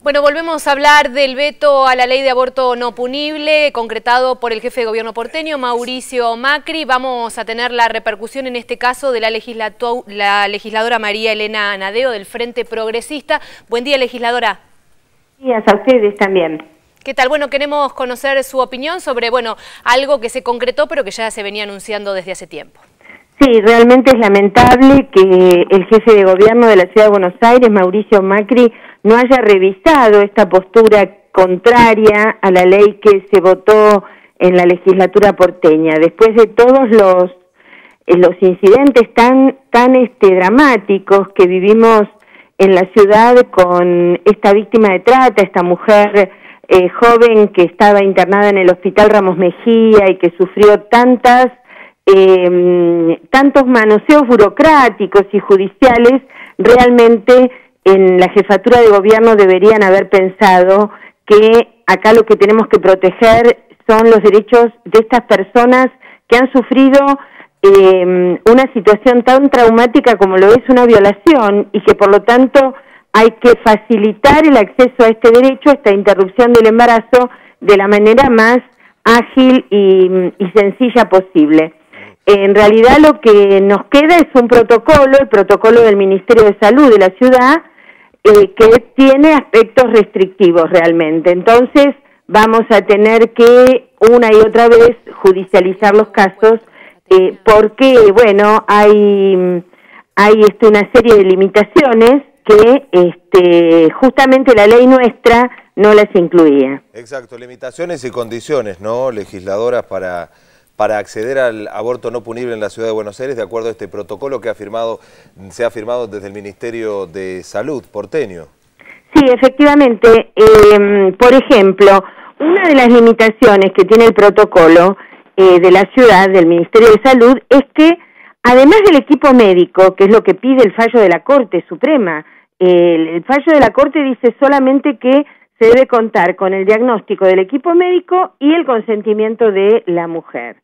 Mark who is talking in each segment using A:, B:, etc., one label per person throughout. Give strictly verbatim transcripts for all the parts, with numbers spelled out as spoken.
A: Bueno, volvemos a hablar del veto a la ley de aborto no punible, concretado por el jefe de gobierno porteño, Mauricio Macri. Vamos a tener la repercusión en este caso de la, la legisladora María Elena Nadeo del Frente Progresista. Buen día, legisladora.
B: Buenos días a ustedes también.
A: ¿Qué tal? Bueno, queremos conocer su opinión sobre, bueno, algo que se concretó pero que ya se venía anunciando desde hace tiempo.
B: Sí, realmente es lamentable que el jefe de gobierno de la Ciudad de Buenos Aires, Mauricio Macri, no haya revisado esta postura contraria a la ley que se votó en la legislatura porteña. Después de todos los, eh, los incidentes tan, tan este, dramáticos que vivimos en la ciudad con esta víctima de trata, esta mujer eh, joven que estaba internada en el Hospital Ramos Mejía y que sufrió tantas Eh, tantos manoseos burocráticos y judiciales, realmente en la jefatura de gobierno deberían haber pensado que acá lo que tenemos que proteger son los derechos de estas personas que han sufrido eh, una situación tan traumática como lo es una violación y que por lo tanto hay que facilitar el acceso a este derecho, a esta interrupción del embarazo, de la manera más ágil y, y sencilla posible. En realidad lo que nos queda es un protocolo, el protocolo del Ministerio de Salud de la ciudad, eh, que tiene aspectos restrictivos realmente. Entonces vamos a tener que una y otra vez judicializar los casos, eh, porque, bueno, hay, hay este, una serie de limitaciones que este, justamente la ley nuestra no las incluía.
C: Exacto, limitaciones y condiciones, ¿no, legisladoras, para... para acceder al aborto no punible en la Ciudad de Buenos Aires, de acuerdo a este protocolo que ha firmado, se ha firmado desde el Ministerio de Salud porteño?
B: Sí, efectivamente. Eh, por ejemplo, una de las limitaciones que tiene el protocolo eh, de la ciudad, del Ministerio de Salud, es que, además del equipo médico, que es lo que pide el fallo de la Corte Suprema, eh, el, el fallo de la Corte dice solamente que se debe contar con el diagnóstico del equipo médico y el consentimiento de la mujer.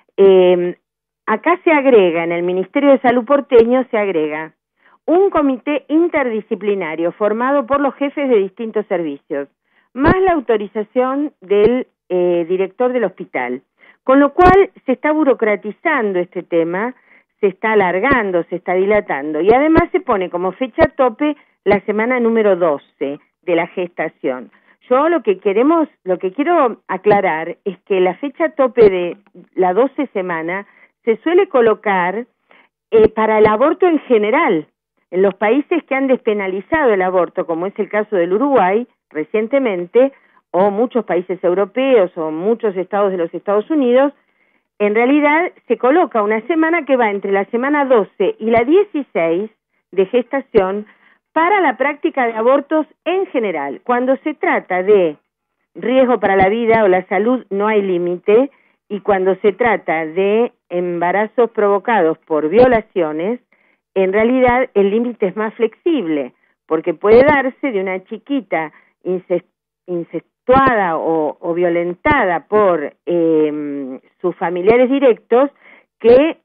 B: Eh, acá se agrega, en el Ministerio de Salud porteño se agrega un comité interdisciplinario formado por los jefes de distintos servicios, más la autorización del eh, director del hospital, con lo cual se está burocratizando este tema, se está alargando, se está dilatando, y además se pone como fecha tope la semana número doce de la gestación. Yo lo que queremos, lo que quiero aclarar es que la fecha tope de la doce semana se suele colocar eh, para el aborto en general. En los países que han despenalizado el aborto, como es el caso del Uruguay recientemente, o muchos países europeos o muchos estados de los Estados Unidos, en realidad se coloca una semana que va entre la semana doce y la dieciséis de gestación para la práctica de abortos en general. Cuando se trata de riesgo para la vida o la salud no hay límite, y cuando se trata de embarazos provocados por violaciones, en realidad el límite es más flexible, porque puede darse de una chiquita incest, incestuada o, o violentada por eh, sus familiares directos que,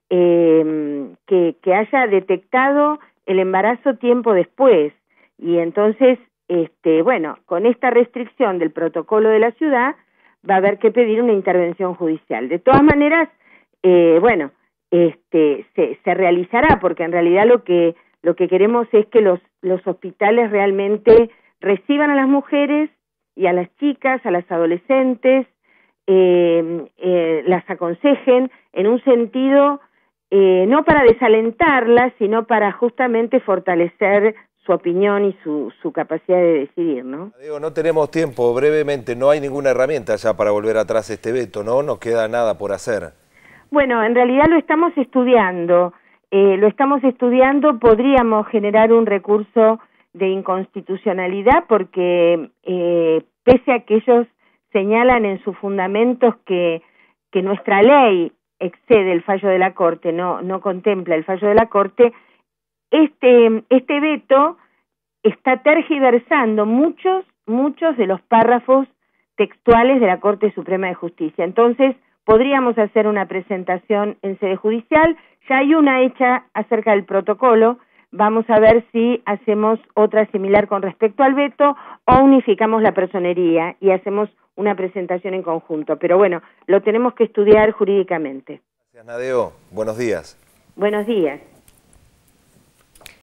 B: eh, que, que haya detectado el embarazo tiempo después, y entonces, este, bueno, con esta restricción del protocolo de la ciudad, va a haber que pedir una intervención judicial. De todas maneras, eh, bueno, este, se, se realizará, porque en realidad lo que, lo que queremos es que los, los hospitales realmente reciban a las mujeres y a las chicas, a las adolescentes, eh, eh, las aconsejen en un sentido Eh, no para desalentarla, sino para justamente fortalecer su opinión y su, su capacidad de decidir, ¿no?
C: Digo, no tenemos tiempo, brevemente, no hay ninguna herramienta ya para volver atrás este veto, ¿no? No queda nada por hacer.
B: Bueno, en realidad lo estamos estudiando, eh, lo estamos estudiando, podríamos generar un recurso de inconstitucionalidad porque eh, pese a que ellos señalan en sus fundamentos que, que nuestra ley excede el fallo de la Corte, no, no contempla el fallo de la Corte, este, este veto está tergiversando muchos, muchos de los párrafos textuales de la Corte Suprema de Justicia. Entonces, podríamos hacer una presentación en sede judicial, ya hay una hecha acerca del protocolo, vamos a ver si hacemos otra similar con respecto al veto o unificamos la personería y hacemos una presentación en conjunto. Pero bueno, lo tenemos que estudiar jurídicamente.
C: Gracias, Nadeo. Buenos días.
B: Buenos días.